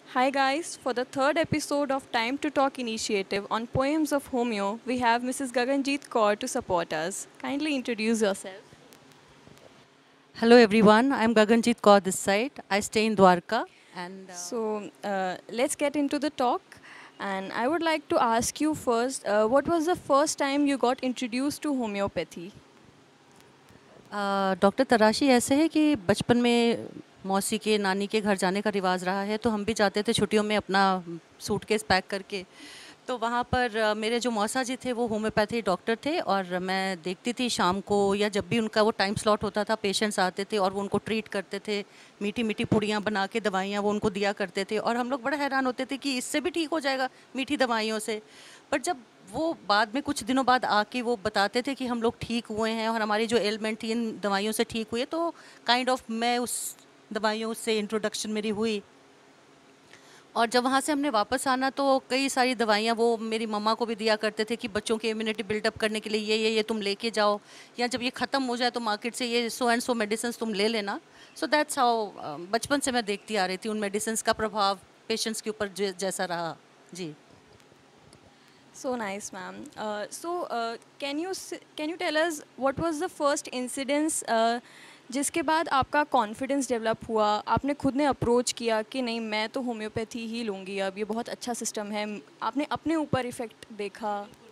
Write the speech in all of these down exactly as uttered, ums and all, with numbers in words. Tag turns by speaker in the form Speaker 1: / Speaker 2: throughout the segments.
Speaker 1: Hi guys, for the third episode of Time to Talk initiative on Poems of Homeo, we have Missus Gaganjeet Kaur to support us. Kindly introduce yourself.
Speaker 2: Hello everyone, I'm Gaganjeet Kaur this side. I stay in Dwarka and uh,
Speaker 1: So uh, let's get into the talk. And I would like to ask you first, uh, what was the first time you got introduced to homeopathy?
Speaker 2: Doctor Tarashi ऐसे है कि बचपन में मौसी के नानी के घर जाने का रिवाज रहा है, तो हम भी जाते थे छुट्टियों में अपना सूटकेस पैक करके। तो वहाँ पर अ, मेरे जो मौसा जी थे वो होम्योपैथी डॉक्टर थे और मैं देखती थी शाम को या जब भी उनका वो टाइम स्लॉट होता था, पेशेंट्स आते थे और वो उनको ट्रीट करते थे। मीठी मीठी पुड़ियाँ बना के दवाइयाँ वो उनको दिया करते थे और हम लोग बड़ा हैरान होते थे कि इससे भी ठीक हो जाएगा मीठी दवाइयों से। पर जब वो बाद में कुछ दिनों बाद आके वो बताते थे कि हम लोग ठीक हुए हैं और हमारी जो एलिमेंट थी इन दवाइयों से ठीक हुई है, तो काइंड ऑफ मैं उस दवाइयों से इंट्रोडक्शन मेरी हुई। और जब वहाँ से हमने वापस आना तो कई सारी दवाइयाँ वो मेरी मम्मा को भी दिया करते थे कि बच्चों की इम्यूनिटी बिल्डअप करने के लिए ये ये ये तुम लेके जाओ, या जब ये ख़त्म हो जाए तो मार्केट से ये सो एंड सो मेडिसिन तुम ले लेना। सो दैट्स हाउ बचपन से मैं देखती आ रही थी उन मेडिसिन का प्रभाव पेशेंट्स के ऊपर जै- जैसा रहा। जी।
Speaker 1: So nice, ma'am. Uh, so, uh, can you s- can you tell us what was the first incidence uh, जिसके बाद आपका कॉन्फिडेंस डेवलप हुआ, आपने खुद ने अप्रोच किया कि नहीं मैं तो होम्योपैथी ही लूँगी, अब ये बहुत अच्छा सिस्टम है, आपने अपने ऊपर इफ़ेक्ट देखा?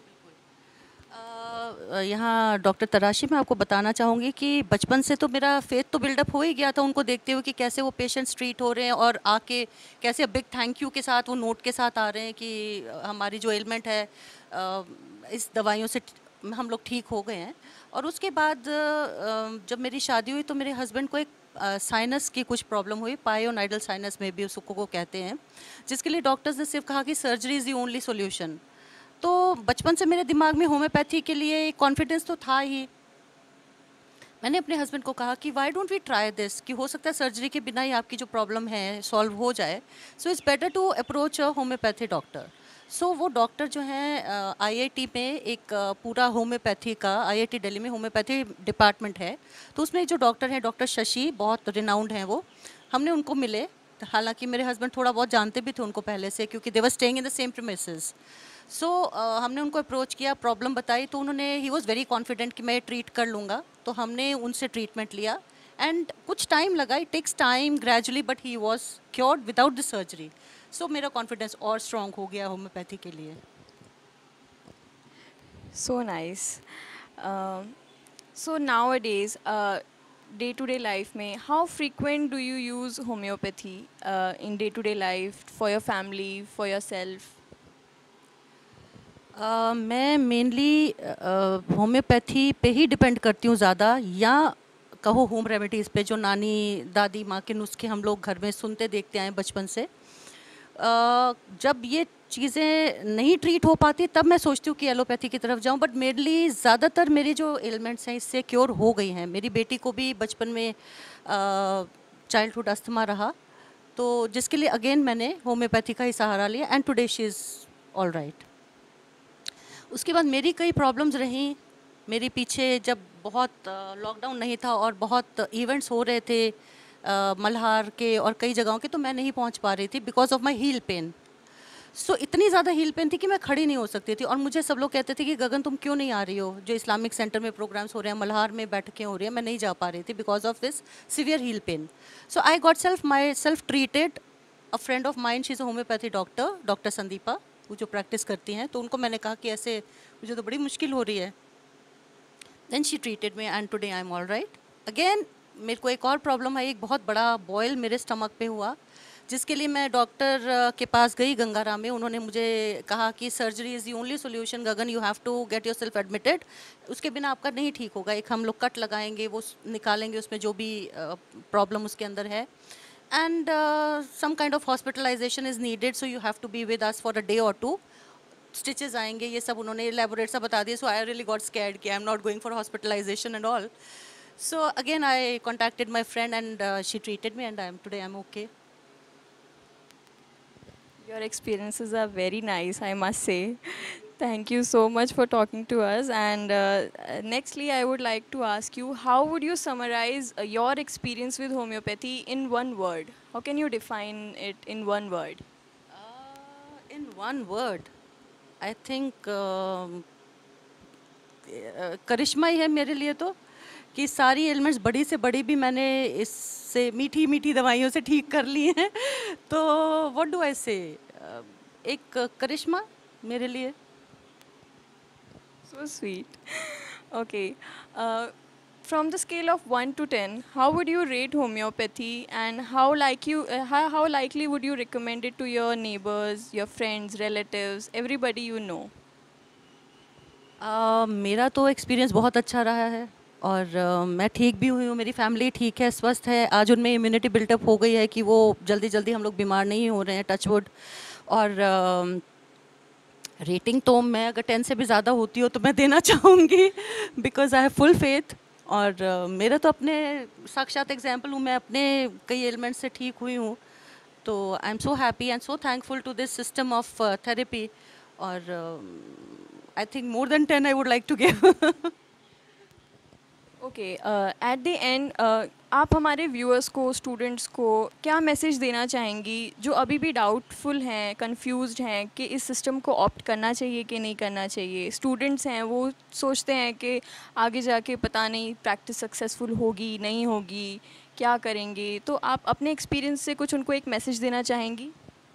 Speaker 2: अ, यहाँ डॉक्टर तराशी मैं आपको बताना चाहूँगी कि बचपन से तो मेरा फेथ तो बिल्डअप हो ही गया था उनको देखते हुए कि कैसे वो पेशेंट्स ट्रीट हो रहे हैं और आके कैसे बिग थैंक यू के साथ वो नोट के साथ आ रहे हैं कि हमारी जो एलिमेंट है अ, इस दवाइयों से हम लोग ठीक हो गए हैं। और उसके बाद अ, जब मेरी शादी हुई तो मेरे हस्बैंड को एक साइनस की कुछ प्रॉब्लम हुई, पायोनाइडल साइनस में भी उसको को कहते हैं, जिसके लिए डॉक्टर्स ने सिर्फ कहा कि surgery is the only solution. तो बचपन से मेरे दिमाग में होम्योपैथी के लिए कॉन्फिडेंस तो था ही। मैंने अपने हस्बैंड को कहा कि why don't we try this, कि हो सकता है सर्जरी के बिना ही आपकी जो प्रॉब्लम है सॉल्व हो जाए। So it's better to approach a homeopathy doctor. So वो डॉक्टर जो हैं आईआईटी में एक अ, पूरा होम्योपैथी का, आईआईटी दिल्ली में होम्योपैथी डिपार्टमेंट है, तो उसमें जो डॉक्टर हैं डॉक्टर शशि, बहुत रिनाउंड हैं वो। हमने उनको मिले, हालांकि मेरे हस्बैंड थोड़ा बहुत जानते भी थे उनको पहले से क्योंकि they were staying in the same premises. So हमने उनको अप्रोच किया, प्रॉब्लम बताई, तो उन्होंने ही वॉज़ वेरी कॉन्फिडेंट कि मैं ट्रीट कर लूँगा। तो हमने उनसे ट्रीटमेंट लिया एंड कुछ टाइम लगा, it takes time gradually, but he was cured without the surgery. So मेरा कॉन्फिडेंस और स्ट्रॉन्ग हो गया होम्योपैथी के लिए।
Speaker 1: So nice. Um, so nowadays, uh, day-to-day life में how frequent do you use homeopathy uh, in day-to-day life for your family, for yourself?
Speaker 2: अ, मैं mainly homeopathy पे ही depend करती हूँ ज़्यादा, या कहो होम रेमेडीज़ पे जो नानी दादी माँ के नुस्खे हम लोग घर में सुनते देखते आए बचपन से। अ, जब ये चीज़ें नहीं ट्रीट हो पाती तब मैं सोचती हूँ कि एलोपैथी की तरफ जाऊँ, बट मेनली ज़्यादातर मेरी जो एलिमेंट्स हैं इससे क्योर हो गई हैं। मेरी बेटी को भी बचपन में चाइल्डहुड अस्थमा रहा, तो जिसके लिए अगेन मैंने होम्योपैथी का ही सहारा लिया and today she is all right. उसके बाद मेरी कई प्रॉब्लम्स रहीं। मेरे पीछे जब बहुत लॉकडाउन नहीं था और बहुत इवेंट्स हो रहे थे अ, मल्हार के और कई जगहों के, तो मैं नहीं पहुंच पा रही थी because of my heel pain. So इतनी ज़्यादा हील पेन थी कि मैं खड़ी नहीं हो सकती थी और मुझे सब लोग कहते थे कि गगन तुम क्यों नहीं आ रही हो, जो इस्लामिक सेंटर में प्रोग्राम्स हो रहे हैं, मल्हार में बैठकें हो रही हैं, मैं नहीं जा पा रही थी because of this severe heel pain. So I got self myself treated. A friend of mind, she is a homeopathy doctor, doctor Sandeepa, वो जो प्रैक्टिस करती हैं, तो उनको मैंने कहा कि ऐसे मुझे तो बड़ी मुश्किल हो रही है। Then she treated me and today I am all right. Again मेरे को एक और प्रॉब्लम है, एक बहुत बड़ा बॉयल मेरे स्टमक पे हुआ, जिसके लिए मैं डॉक्टर के पास गई गंगाराम में। उन्होंने मुझे कहा कि surgery is the only solution, Gagan you have to get yourself admitted, उसके बिना आपका नहीं ठीक होगा। एक हम लोग कट लगाएंगे, वो निकालेंगे उसमें जो भी प्रॉब्लम उसके अंदर है, and some kind of hospitalization is needed, so you have to be with us for a day और टू। स्टिचेस आएंगे, ये सब उन्होंने एलेबोरेट सा बता दिया। So I really got scared कि I am not going for hospitalization and all. So again I contacted my friend and she treated me and I am today I am okay.
Speaker 1: Your experiences are very nice, I must say. Thank you so much for talking to us. And uh, uh, nextly, I would like to ask you, how would you summarize uh, your experience with homeopathy in one word? How can you define it in one word?
Speaker 2: Uh, in one word, I think um, करिश्मा ही है मेरे लिए तो, कि सारी elements बड़ी से बड़ी भी मैंने इससे मीठी मीठी दवाइयों से ठीक कर ली हैं तो व्हाट डू आई से, एक करिश्मा मेरे लिए.
Speaker 1: So sweet. Okay. Uh, from the scale of one to ten, how would you rate homeopathy, and how like you uh, how, how likely would you recommend it to your neighbors, your friends, relatives, everybody you know?
Speaker 2: Uh, मेरा तो experience बहुत अच्छा रहा है और uh, मैं ठीक भी हुई हूँ, मेरी फैमिली ठीक है, स्वस्थ है. आज उनमें इम्यूनिटी बिल्टअप हो गई है कि वो जल्दी जल्दी हम लोग बीमार नहीं हो रहे हैं, टच वुड. और रेटिंग uh, तो मैं अगर टेन से भी ज़्यादा होती हो तो मैं देना चाहूँगी because I have full faith. और uh, मेरा तो अपने साक्षात एग्जाम्पल हूँ, मैं अपने कई एलिमेंट्स से ठीक हुई हूँ. तो I am so happy and so thankful to this system of therapy. और I think more than ten I would like to give.
Speaker 1: Okay, at the end आप हमारे व्यूअर्स को, स्टूडेंट्स को क्या मैसेज देना चाहेंगी जो अभी भी डाउटफुल हैं, कंफ्यूज्ड हैं कि इस सिस्टम को ऑप्ट करना चाहिए कि नहीं करना चाहिए? स्टूडेंट्स हैं, वो सोचते हैं कि आगे जाके पता नहीं प्रैक्टिस सक्सेसफुल होगी नहीं होगी, क्या करेंगे. तो आप अपने एक्सपीरियंस से कुछ उनको एक मैसेज देना चाहेंगी?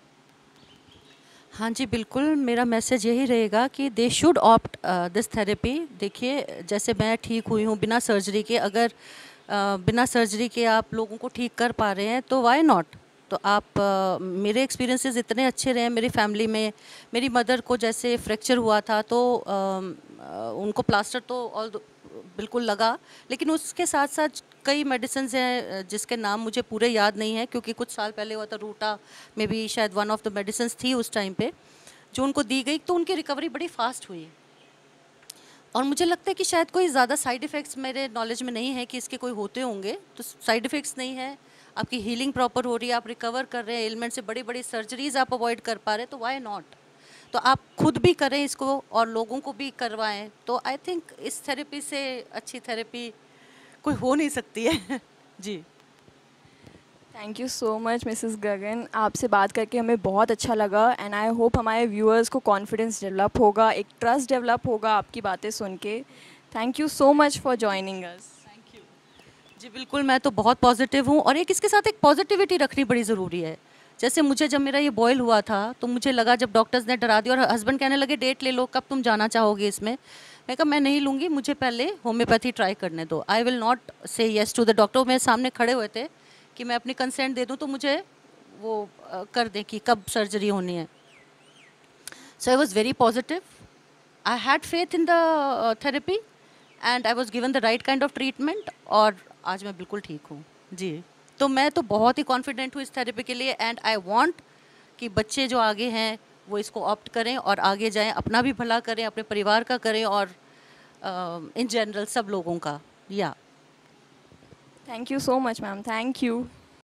Speaker 2: हाँ जी, बिल्कुल. मेरा मैसेज यही रहेगा कि they should opt this therapy. देखिए, जैसे मैं ठीक हुई हूँ बिना सर्जरी के, अगर uh, बिना सर्जरी के आप लोगों को ठीक कर पा रहे हैं तो वाई नॉट. तो आप uh, मेरे एक्सपीरियंसेस इतने अच्छे रहे हैं मेरी फैमिली में. मेरी मदर को जैसे फ्रैक्चर हुआ था तो uh, uh, उनको प्लास्टर तो ऑल बिल्कुल लगा, लेकिन उसके साथ साथ कई मेडिसिन हैं जिसके नाम मुझे पूरे याद नहीं है क्योंकि कुछ साल पहले हुआ था. रूटा में भी शायद वन ऑफ द मेडिसिन थी उस टाइम पे जो उनको दी गई, तो उनकी रिकवरी बड़ी फास्ट हुई. और मुझे लगता है कि शायद कोई ज़्यादा साइड इफ़ेक्ट्स मेरे नॉलेज में नहीं है कि इसके कोई होते होंगे. तो साइड इफ़ेक्ट्स नहीं है, आपकी हीलिंग प्रॉपर हो रही है, आप रिकवर कर रहे हैं एलिमेंट से, बड़ी बड़ी सर्जरीज आप अवॉइड कर पा रहे हैं, तो वाई नॉट. तो आप खुद भी करें इसको और लोगों को भी करवाएं. तो आई थिंक इस थेरेपी से अच्छी थेरेपी कोई हो नहीं सकती है. जी,
Speaker 1: thank you so much Mrs Gagan, आपसे बात करके हमें बहुत अच्छा लगा. एंड आई होप हमारे व्यूअर्स को कॉन्फिडेंस डेवलप होगा, एक ट्रस्ट डेवलप होगा आपकी बातें सुन के. Thank you so much for joining us.
Speaker 2: Thank you. जी बिल्कुल, मैं तो बहुत पॉजिटिव हूँ और एक इसके साथ एक पॉजिटिविटी रखनी बड़ी ज़रूरी है. जैसे मुझे जब मेरा ये बॉयल हुआ था तो मुझे लगा, जब डॉक्टर्स ने डरा दिया और हस्बैंड कहने लगे डेट ले लो कब तुम जाना चाहोगे इसमें, मैं कहा मैं नहीं लूँगी, मुझे पहले होम्योपैथी ट्राई करने दो. I will not say yes to the doctor. मेरे सामने खड़े हुए थे कि मैं अपनी कंसेंट दे दूँ तो मुझे वो uh, कर दें कि कब सर्जरी होनी है. So I was very positive. I had faith in the therapy and I was given the right kind of treatment और आज मैं बिल्कुल ठीक हूँ. जी, तो मैं तो बहुत ही कॉन्फिडेंट हूँ इस थेरेपी के लिए. एंड आई वांट कि बच्चे जो आगे हैं वो इसको ऑप्ट करें और आगे जाएं, अपना भी भला करें, अपने परिवार का करें और इन जनरल सब लोगों का. या
Speaker 1: thank you so much ma'am. Thank you.